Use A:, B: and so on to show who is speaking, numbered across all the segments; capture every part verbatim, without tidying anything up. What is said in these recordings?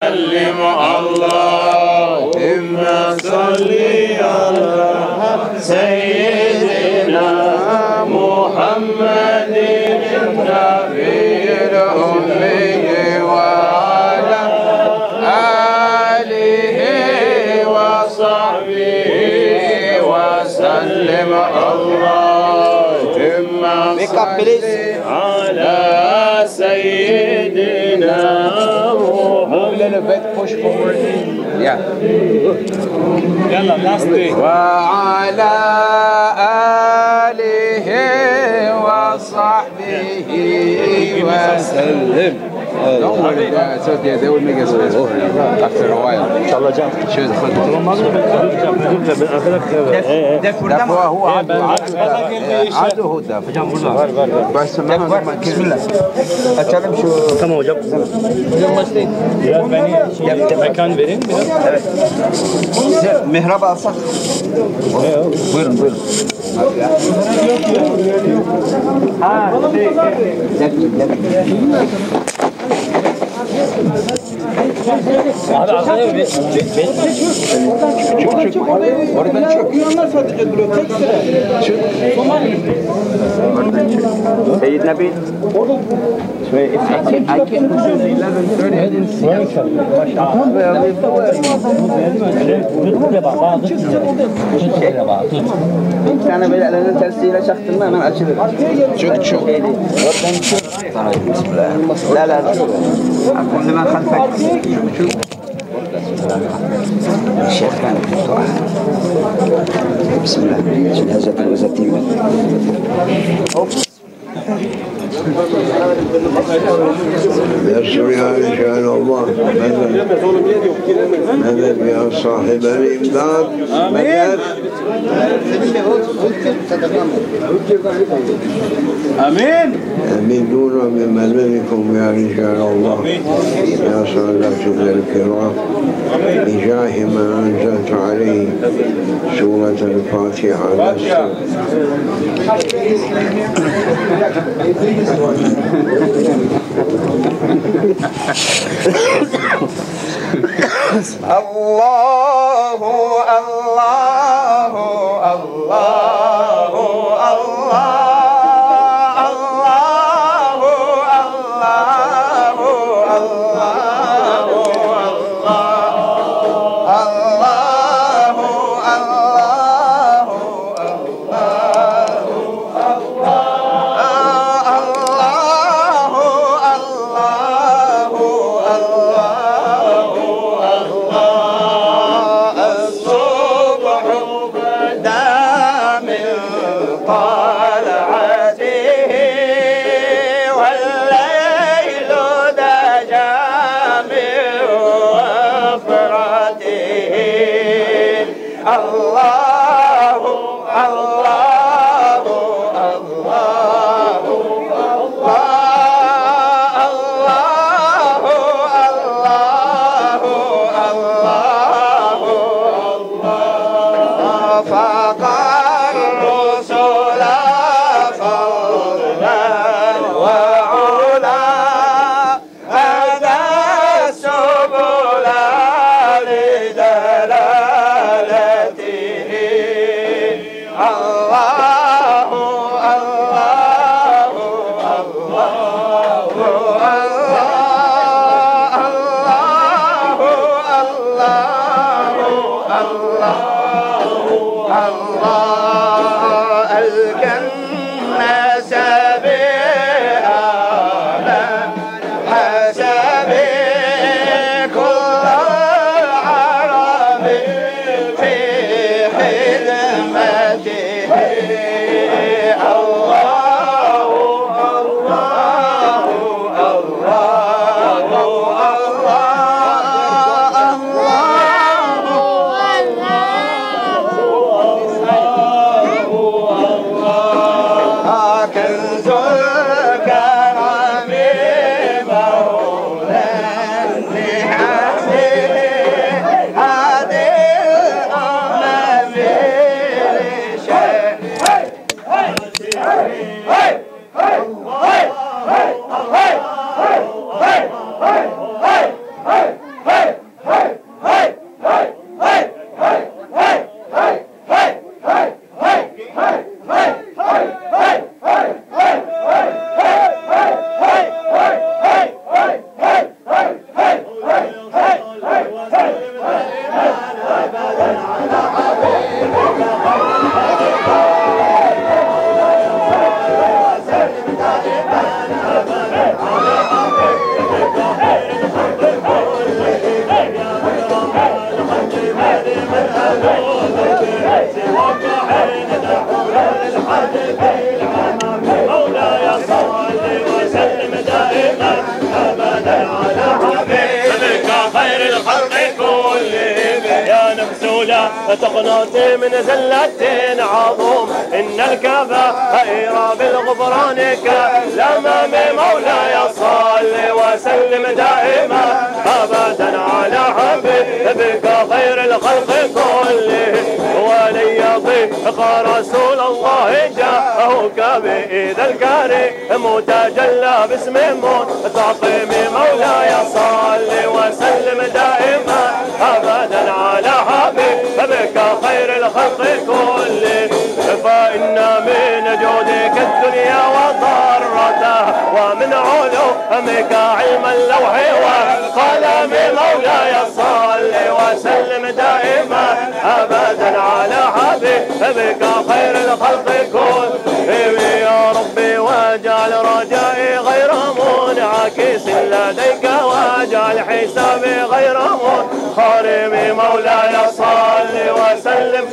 A: سلم اللهم صل على سيدنا محمد النبي الأمي وعلى آله وصحبه وسلم اللهم صل على سيدنا push forward. Yeah. وعلى آله وصحبه وسلم. Don't worry, it's okay. They will make us better after a while. إن شاء الله جاب. شو دف هو هو عدو عدو هو دف. بس ما بسم الله. أتكلم شو. Tamam hocam. Hocam başlayın. Biraz beni şey, mekan verin biraz. Evet. Size mihrap alsak. Buyurun buyurun. Ha, şey, abi arkaya bir çık çık çık oradan çık onlar sadece duruyor tek sıra çık oradan çık Seyyid Nabi şöyle I can't push the eleven thirty I didn't see bir tane böyle elinin tersiyle çaktın mı hemen açılır çık çık oradan çık bismillah la la أكون لمن خلفك شوف الشيخ كان بسم الله جهازة وزتيمة يسرها إن شاء الله مدد يا صاحب الإمداد مدد آمين أمدونا من مددكم يا رجال الله يا صلاة الكرام بجاه من أنزلت عليه سورة الفاتحة الله الله الله
B: مولا تقنطي من زلة عظوم إن الكبائر بالغفران كالأمام مولاي صل وسلم دائما أبدا على حبيبك خير الخلق كلهم ولن يضيق رسول الله جاءك بإذا الكريم تجلى باسم تعظيم مولاي صل وسلم دائما أبدا على حبيبك خير الخلق كلهم فإن من جودك الدنيا وضرتها ومن علومك علم اللوح والقلم مولاي صل وسلم دائما أبدا على حبيبك خير الخلق كلهم يا ربي واجعل رجائي غير منعكس لديك واجعل حسابي غير منخرم مولاي صل وسلم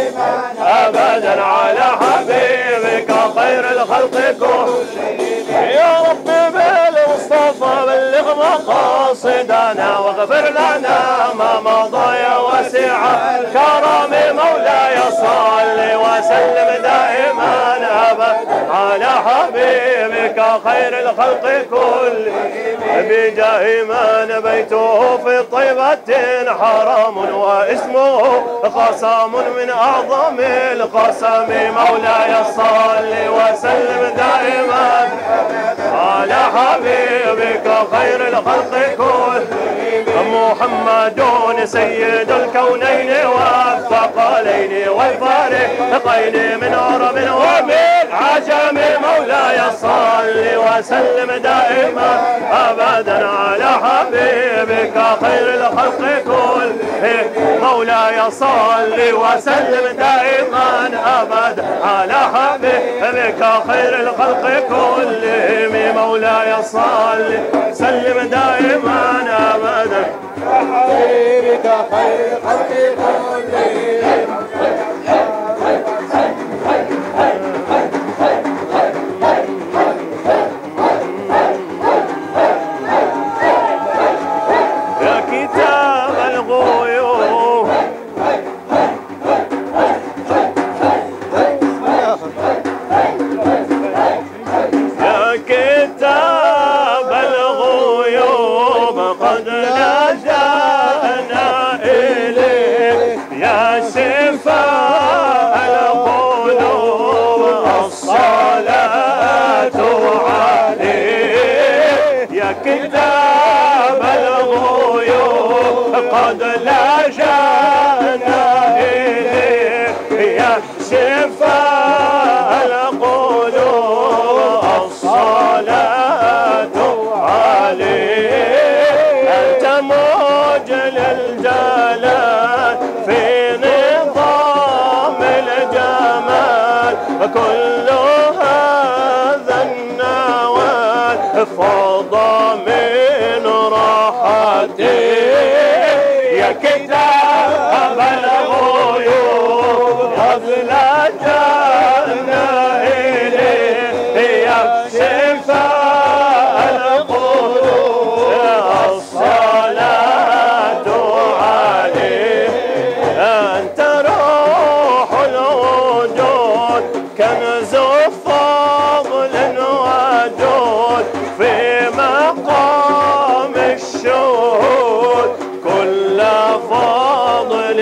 B: أبدا على حبيبك خير الخلق كلهم يا ربي بالمصطفى بلغ مقاصدنا واغفر لنا ما مضى يا واسع الكرم مولاي صل وسلم دائما أبدا على حبيبك خير الخلق كلهم بجاه من بيته في طيبة حرام واسمه قسم من أعظم القسم مولاي صل وسلم دائما على حبيبك خير الخلق كلهم محمد سيد الكونين والثقلين والفارقين من عرب ومن عجم مولاي صل وسلم دائما أبدا على حبيبك خير الخلق كلهم مولاي صل وسلم دائما أبدا على حبيبك خير الخلق كلهم مولاي صل وسلم دائما أبدا حبيبك خير الخلق كلهم كتاب الغيوب قد لجأنا إليه يا شفاء القلوب الصلاة عليه أنت موجل الجلال في نظام الجمال كل هذا النوال فضى من راحتي يا كتاب الغيوب قد لجأنا إليه يا شفاء القلوب الصلاة عليه أنت روح الوجود كنز فضل وجود في مقام الشهود كل فضل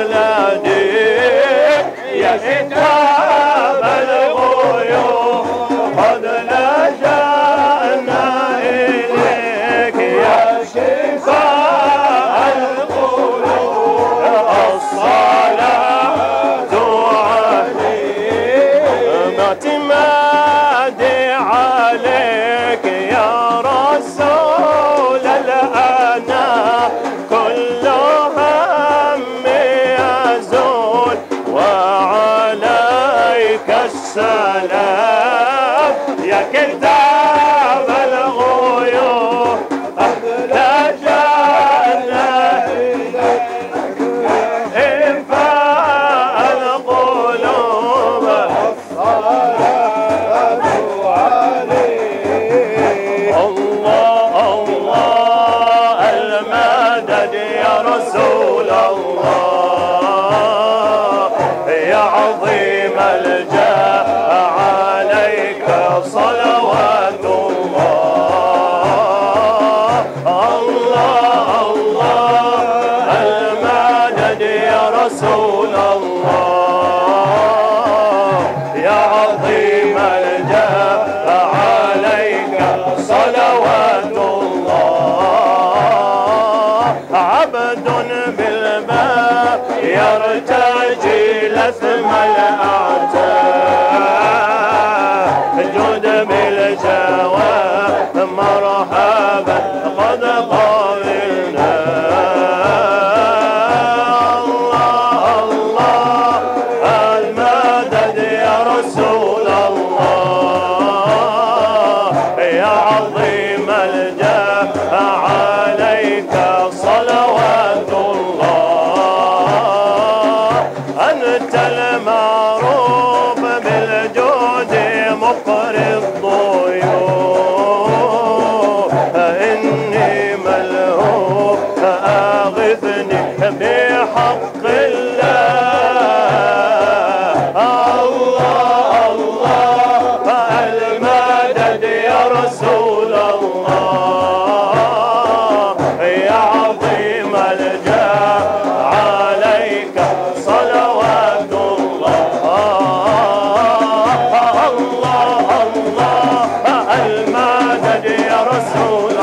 B: لديك يا كتاب الغيوب قد لجأنا إليك يا شفاء القلوب الصلاة عليك ما تمادي عليك يا رسول الأنا كل هم يزول وعليك السلام يا كتاب الغيوب قد لجأنا إنفاء القلوب الصلاة عليه الله الله المدد يا رسول الله رسول الله يا عظيم الجاه عليك صلوات الله عبد بالباب يرتجي لثم الأعتاب جود بالجواب مرحبا قد قابلنا الله الله المدد يا رسول الله يا عظيم الجاه عليك صلوات الله أنت المعروف بالجود مقري الضيوف إني ملهوف أغثني بحق الله الله الله المدد يا رسول الله يا عظيم الجاه عليك صلوات الله الله الله المدد يا رسول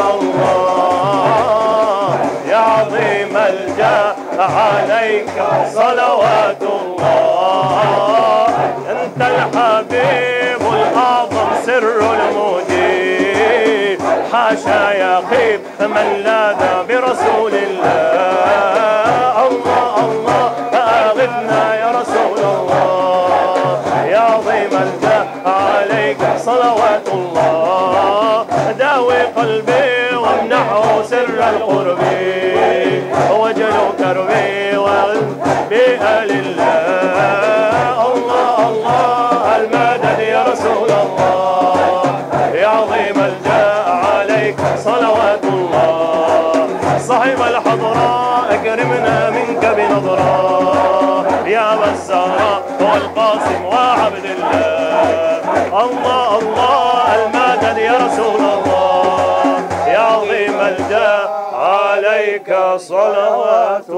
B: الله يا عظيم الجاه عليك صلوات الله أنت الحبيب الأعظم سر المجيب حاشا يخيب من لاذ برسول الله الله الله أغثنا يا رسول الله يا عظيم الجاه عليك صلوات الله داوي قلبي وامنحه سر القرب وجلو كربي وبآل الله الله الله المدد يا رسول الله يا عظيم الجاه عليك صلوات الله صاحب الحضراء اكرمنا منك بنظرة يا بسارة والقاسم وعبد الله الله الله المدد يا رسول الله يا عظيم الجاه عليك صلوات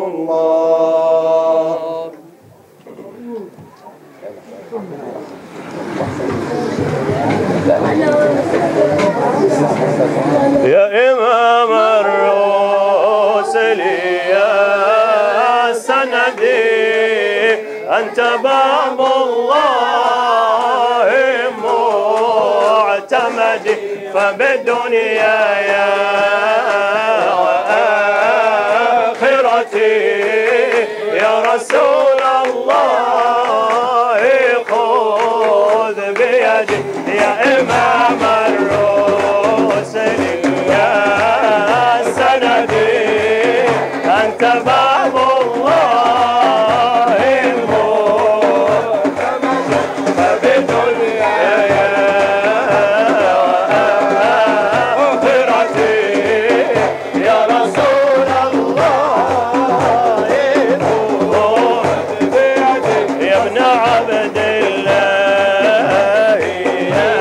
B: الله يا إمام الرسل يا سندي أنت باب الله معتمدي فبالدنيا يا وآخرتي يا رسول الله خذ بيدي يا إمام الرسل يا سندي أنت باب الله فبالدنيا يا وآخرتي يا رسول الله يا ابن عبد الله يا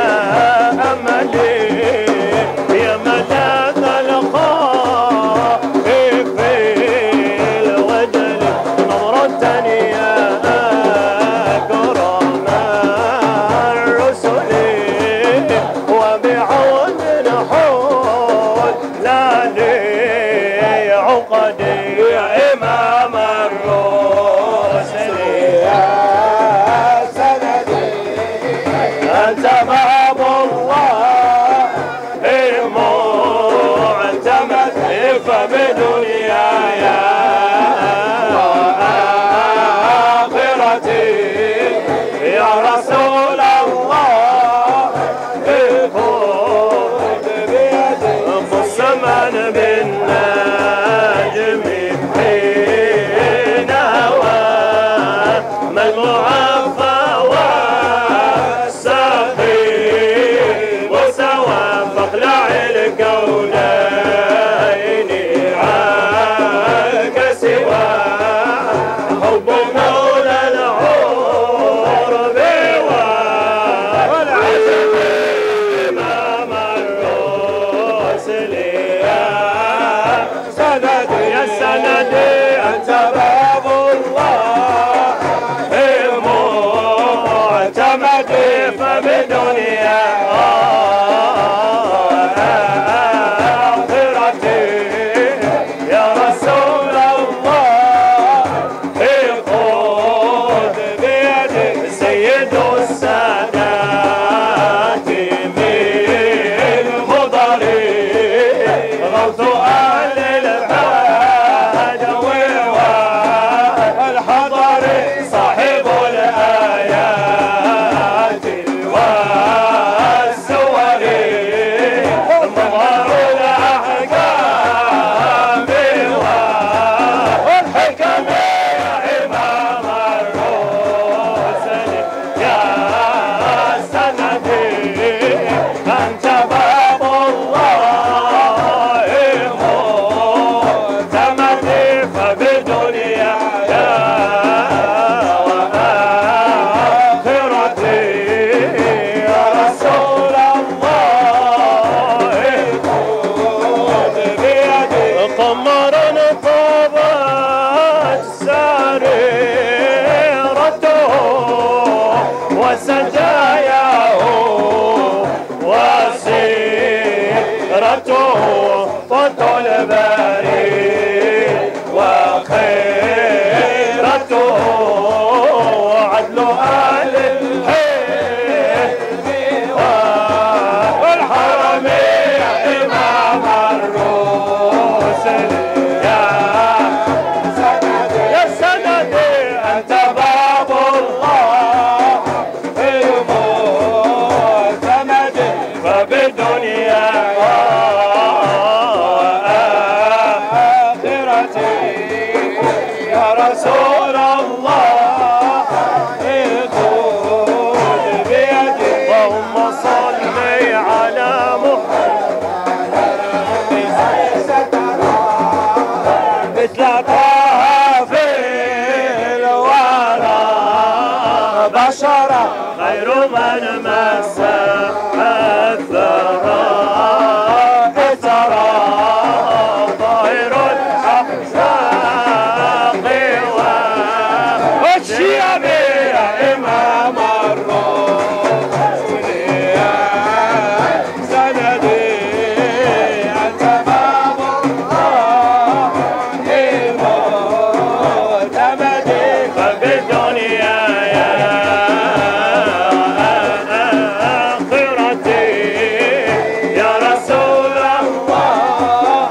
B: أملي يا ملاذ الخائف في الوجل نظرة يا أكرم الرسل وبعون حول لا لي عقدي يا إمام الرسل يا سندي أنت باب الله المعتمد فبدنيا يا آخرتي يا رسول الله خذ بيدي قسما بالنجم حين هوى ما المعفى والسخي وسوى فاخلع الكونين عنك سوى حب مولى العرب والعجب إمام الرسل يا سندي يا سندي أنت باب الله يا رسول الله خذ بيدي اللهم صل على محمد مثل طه في الورى بشرا خير من مس الثرى ترى ظاهر الأخلاق والشيم يا إمام الرسل يا سندي أنت باب الله معتمدي ففي الدنيا يا آخرتي يا رسول الله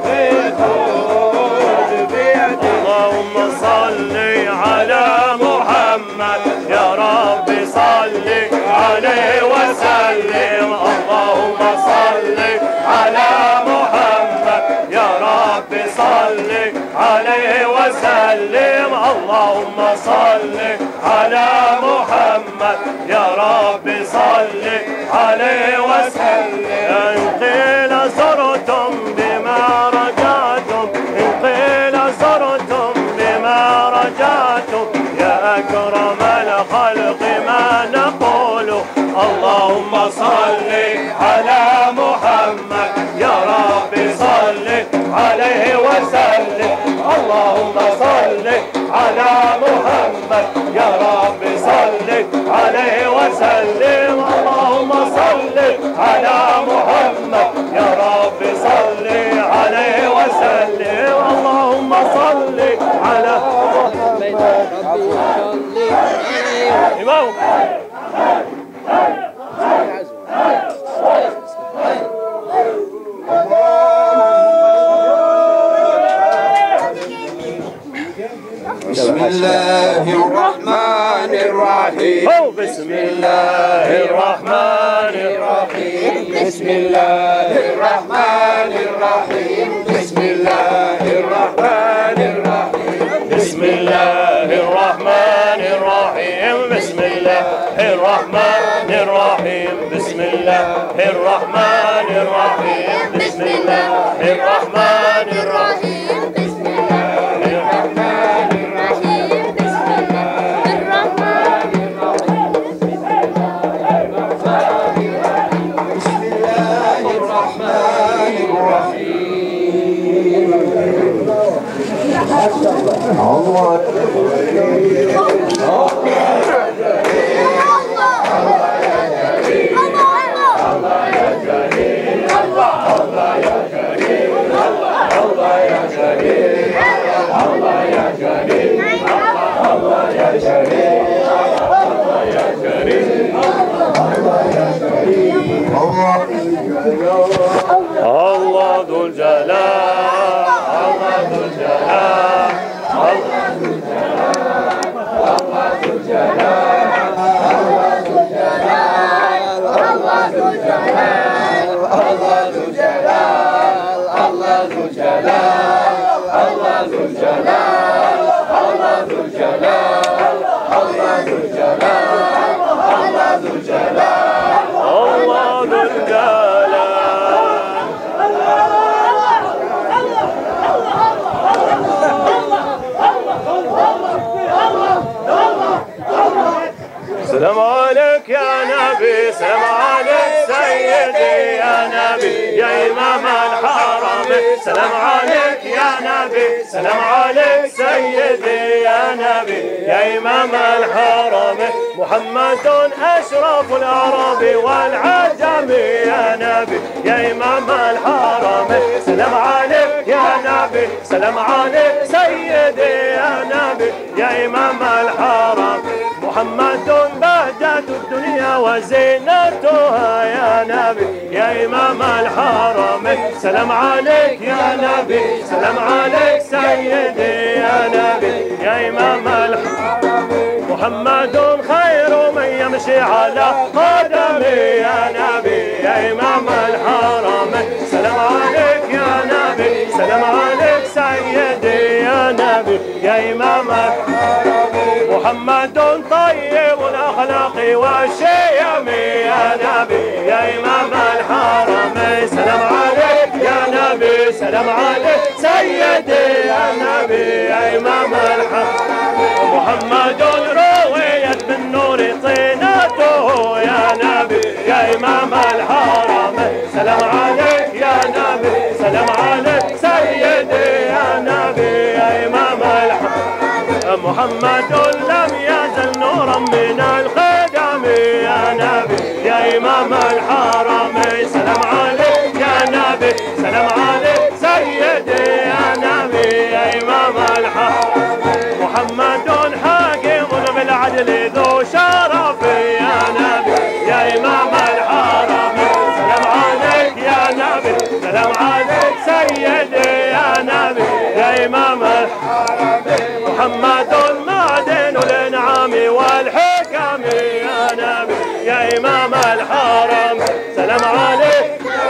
B: خذ بيدي اللهم صل على محمد يا رب صل عليه وسلم اللهم صل على محمد يا رب صل عليه وسلم اللهم صل على محمد يا رب صل عليه وسلم إن قيل زرتم بما رجعتم إن قيل زرتم بما رجعتم يا أكرم الخلق ما نقول اللهم صل على محمد يا رب صل عليه وسلم اللهم صل على محمد يا رب صل عليه وسلم اللهم صل على محمد يا رب صل عليه وسلم اللهم صل على محمد
A: بسم الله الرحمن الرحيم
B: بسم الله الرحمن الرحيم
A: بسم الله الرحمن الرحيم بسم الله الرحمن الرحيم
B: بسم الله الرحمن الرحيم بسم الله الرحمن الرحيم بسم الله الرحمن الرحيم بسم الله الرحمن الرحيم بسم الله الرحمن الرحيم بسم الله الرحمن
A: بسم الله الرحمن الرحيم الله
B: الله ذو الجلال الله ذو الجلال الله ذو الجلال الله ذو الجلال الله ذو الجلال الله ذو الجلال الله ذو الجلال الله ذو الجلال الله ذو الجلال الله ذو الجلال الله ذو الجلال الله ذو الجلال الله ذو الجلال سلام عليك يا نبي سلام عليك سيدي يا نبي يا إمام الحرم سلام عليك يا نبي سلام عليك سيدي يا نبي يا إمام الحرم محمد أشرف العرب والعجم يا نبي يا إمام الحرم سلام عليك يا نبي سلام عليك سيدي يا نبي يا إمام الحرم محمد بهجة الدنيا وزينتها يا نبي يا إمام الحرم سلام عليك يا نبي سلام عليك سيدي يا نبي يا إمام الحرم محمد خير من يمشي على قدمي يا نبي يا إمام الحرم سلام عليك يا نبي سلام عليك سيدي نبي يا إمام الحرم محمد طيب الأخلاق والشيم يا نبي يا إمام الحرم سلام عليك يا نبي سلام عليك سيدي يا نبي يا إمام الحرم محمد رويت بالنور طينته يا نبي يا إمام الحرم سلام عليك يا نبي سلام عليك سيدي يا نبي يا إمام الحرم محمد لم يزل نورا من القدم يا نبي يا إمام الحرم سلام عليك يا نبي سلام عليك سيدي يا نبي يا إمام الحرم محمد حاكم بالعدل ذو شرف يا نبي يا إمام الحرم سلام عليك يا نبي سلام عليك سيدي يا نبي يا إمام الحرم محمد معدن الانعام والحكم يا نبي يا إمام الحرم سلام عليك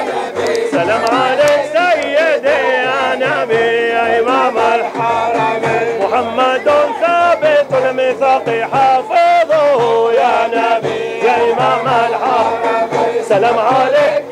B: سلام عليك سيدي يا نبي يا إمام الحرم محمد ثابت الميثاق حافظه يا نبي يا إمام الحرم سلام عليك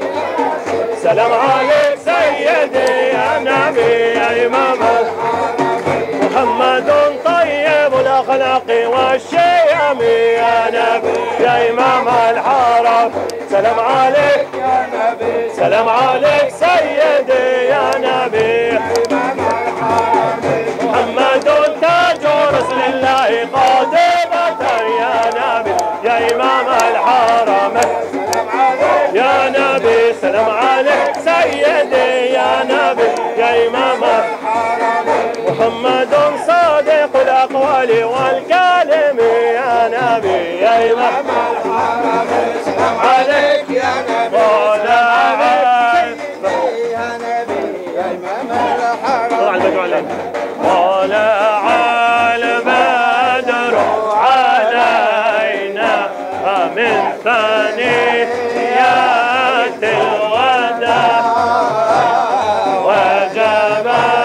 B: سلام عليك سيدي يا نبي يا إمام الحرم محمد طيب الأخلاق والشيم يا نبي يا إمام الحرم سلام عليك يا نبي سلام عليك سيدي يا نبي يا إمام الحرم محمد تاج رسل الله قاطبة يا نبي يا إمام الحرم سلام عليك يا نبي سلام عليك سيدي يا نبي يا إمام الحرم محمد صادق الأقوال والكلم يا نبي يا إمام الحرم سلام عليك يا نبي سلام عليك يا نبي يا إمام الحرم طلع البدر علينا من ثنيات الوداع وجب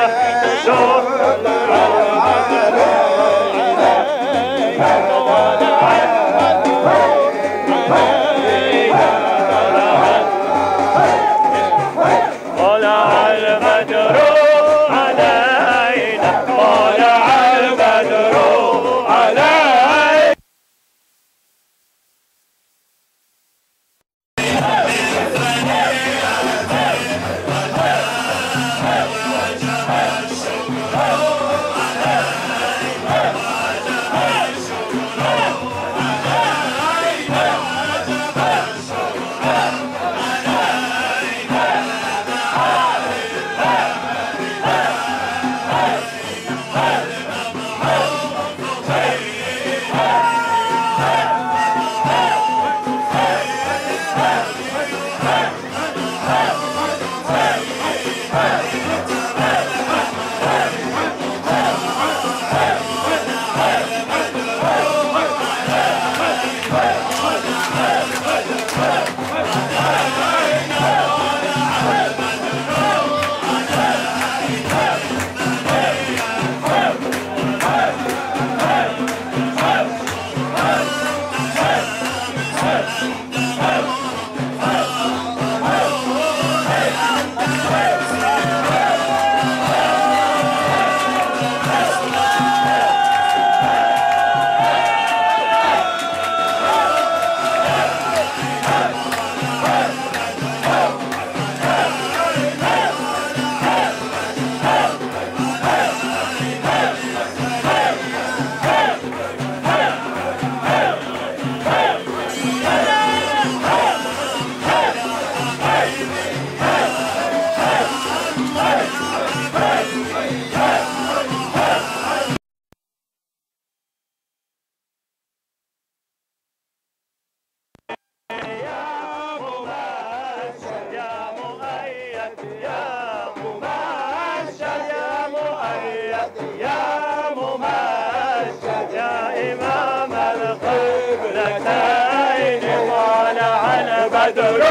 B: البدر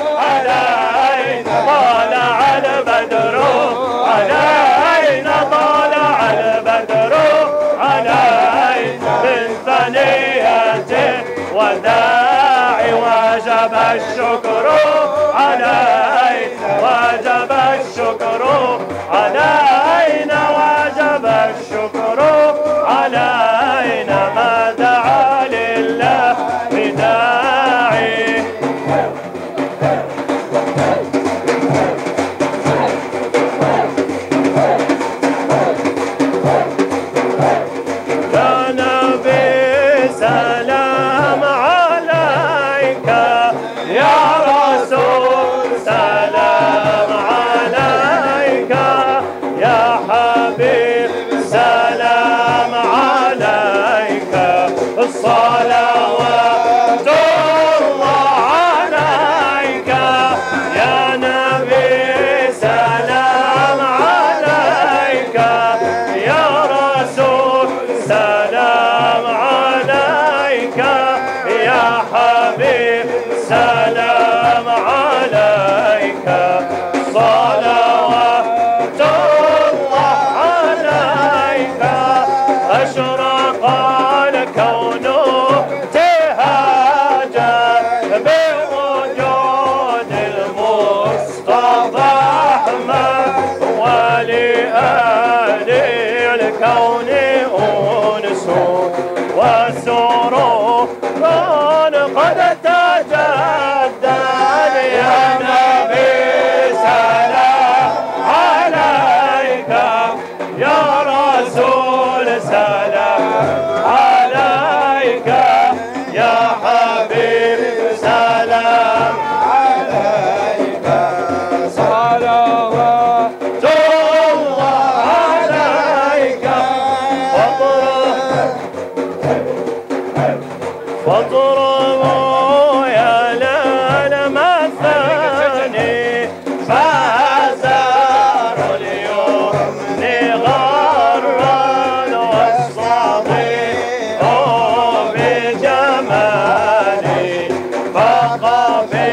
B: علينا طلع البدر علينا طلع البدر الشكر علينا وجب الشكر علينا وجب الشكر علينا ما دعا لله بداعي يا نبي سلام عليك يا رسول سلام عليك يا حبيب سلام عليك الصلوات الله عليك يا نبي سلام عليك يا رسول سلام عليك يا حبيب سلام عليك صلوات الله عليك أشرق الكون تهاجا بوجود المصطفى أحمد ولآل الكون أنس وسرور قد تجدد يا نبي سلام عليك يا رسول سلام عليك يا حبيب سلام عليك صلوات الله عليك فاضربوا يا للمثاني فازار اليمن غرا والصديق بجمالي بقى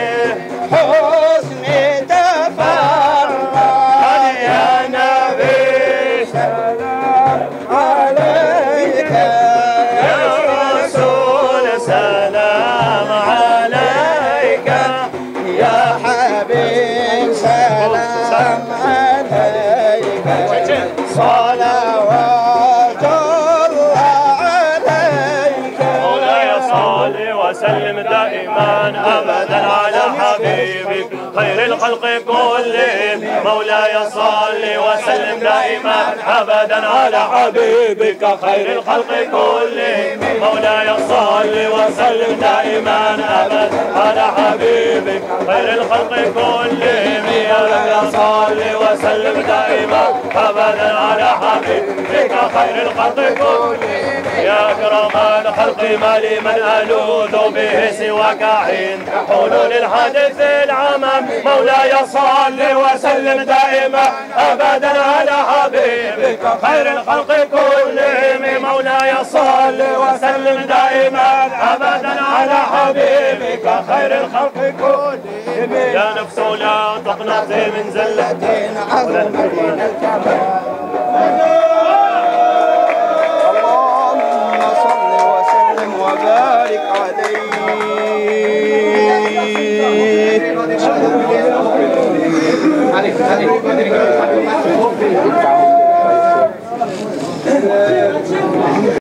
B: بحسن تفرد يا نبي سلام عليك يا رسول سلام عليك يا حبيب سلام عليك صلوات الله عليك مولاي صل وسلم دائما ابدا على حبيبك خير الخلق كلهم مولاي صل وسلم دائما ابدا على حبيبك خير الخلق كلهم مولاي صل وسلم دائما ابدا على حبيبك خير الخلق كلهم مولاي صل وسلم دائما ابدا على حبيبك خير الخلق كلهم يا اكرم الخلق ما لي من الوذ به سواك عند حلول الحادث العمم مولاي صل وسلم دائما ابدا على حبيبك خير الخلق كلهم مولاي صل وسلم دائما ابدا على حبيبك خير الخلق كلهم يا نفس لا تقنطي من زلة عظم دين الكمال اللهم صل وسلم وبارك عليه